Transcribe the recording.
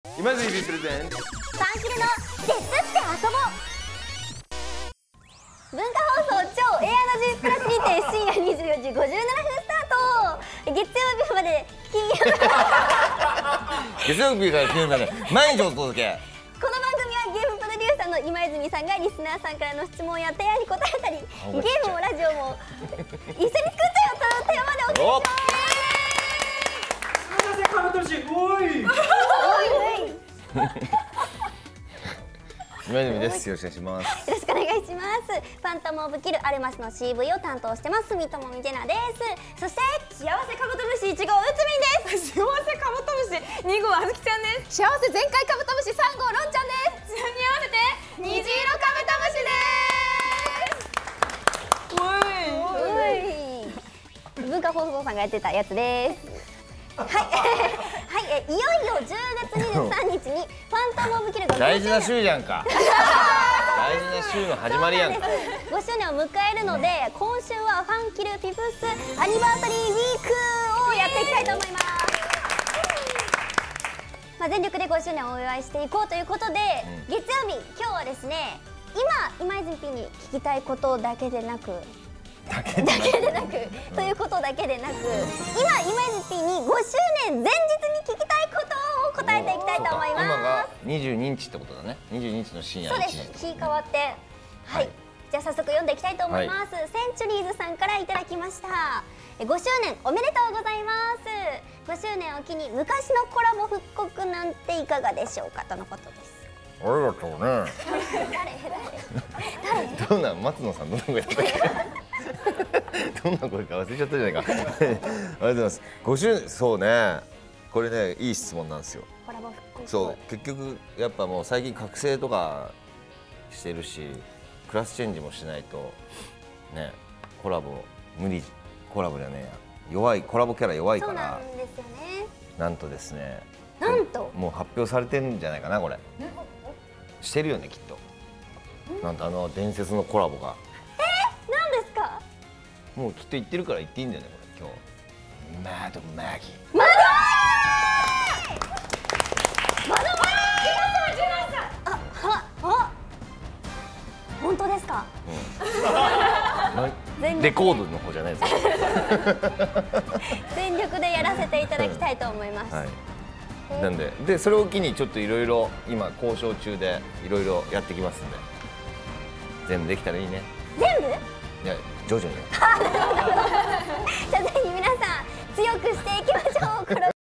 今津リプレゼンファンキルの絶って遊ぼう。文化放送超 ANG プラスにて深夜24時57分スタート。月曜日まで金曜日月曜日から金曜日まで毎日お届け。 この番組はゲームプロデューサーの今泉さんがリスナーさんからの質問や提案に答えたり、ゲームもラジオも一緒に作ったよというテーマでお送りします。 カブトムシ、おい。 今泉です。よろしくお願いします。 よろしくお願いします。ファントムオブキルアルマスの CV を担当してます住友美ジェナです。そして幸せカブトムシ1号うつみんです。幸せカブトムシ2号あずきちゃんです。幸せ全開カブトムシ3号ロンちゃんです。に合わせて虹色カブトムシです。 文化放送さんがやってたやつです。はい、はい、いよいよ10月23日にファントムオブキルが大事な週じゃんか。大事な週の始まりやんか。 5周年を迎えるので、今週はファンキルフィフスアニバーサリーウィークをやっていきたいと思います。全力で5周年をお祝いしていこうということで、月曜日今日はですね、今泉 P に聞きたいことだけでなくということだけでなく、今泉 P に5周年前日に聞きたいことを答えていきたいと思います。 今が22日ってことだね。22日の深夜1時。 そうです。日変わってはい、じゃあ早速読んでいきたいと思います。センチュリーズさんからいただきました。5周年おめでとうございます。5周年を機に昔のコラボ復刻なんていかがでしょうかとのことです。 ありがとうね。誰どんな松野さんどんな声だったっけ。どんな声か忘れちゃったじゃないか。ありがとうございます。5周年、そうね。これね、いい質問なんですよ。 コラボ復刻。 そう、結局やっぱもう最近覚醒とかしてるし、クラスチェンジもしないとね、コラボ無理、コラボじゃねえや、弱いコラボキャラ弱いから。 そうなんですよね。 なんとですね。 なんと。 もう発表されてるんじゃないかなこれ。してるよねきっと。なんと伝説のコラボが。 なんですか。 もうきっと言ってるから言っていいんだよねこれ今日。マドマギ。 マド本当ですか。 レコードの方じゃないですか。 全力でやらせていただきたいと思います。 はい。なんでそれを機にちょっといろいろ今交渉中でいろいろやってきますんで、全部できたらいいね。 全部？ いや徐々に。 じゃあぜひ皆さん強くしていきましょう。